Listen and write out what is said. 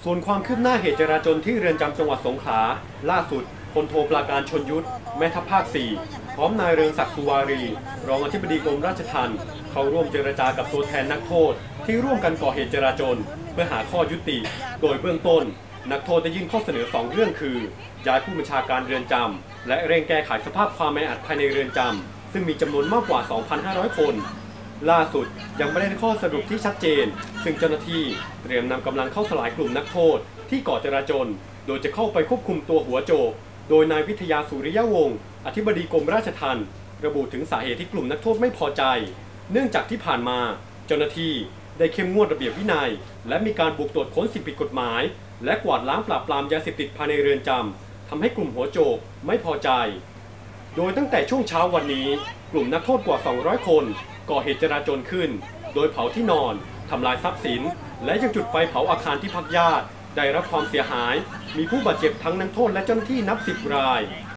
ส่วนความคืบหน้าเหตุจราจรที่เรือนจำจังหวัดสงขลาล่าสุดพลโทปราการชลยุทธแม่ทัพภาค 4พร้อมนายเรืองศักดิ์สุวารีรองอธิบดีกรมราชทัณฑ์เข้าร่วมเจรจากับตัวแทนนักโทษที่ร่วมกันก่อเหตุจราจรเพื่อหาข้อยุติโดยเบื้องต้นนักโทษได้ยื่นข้อเสนอ2 เรื่องคือย้ายผู้บัญชาการเรือนจำและเร่งแก้ไขสภาพความแออัดภายในเรือนจำซึ่งมีจำนวนมากกว่า 2,500 คนล่าสุดยังไม่ได้ข้อสรุปที่ชัดเจนซึ่งเจ้าหน้าที่เตรียมนำกำลังเข้าสลายกลุ่มนักโทษที่ก่อจราจรโดยจะเข้าไปควบคุมตัวหัวโจกโดยนายวิทยาสุริยวงศ์อธิบดีกรมราชทัณฑ์ระบุถึงสาเหตุที่กลุ่มนักโทษไม่พอใจเนื่องจากที่ผ่านมาเจ้าหน้าที่ได้เข้มงวดระเบียบวินัยและมีการบุกตรวจค้นสิ่งผิดกฎหมายและกวาดล้างปราบปรามยาเสพติดภายในเรือนจำทำให้กลุ่มหัวโจกไม่พอใจโดยตั้งแต่ช่วงเช้าวันนี้กลุ่มนักโทษกว่า200 คนก่อเหตุจราจรขึ้นโดยเผาที่นอนทำลายทรัพย์สินและยังจุดไฟเผาอาคารที่พักญาติได้รับความเสียหายมีผู้บาดเจ็บทั้งนักโทษและเจ้าหน้าที่นับ10 ราย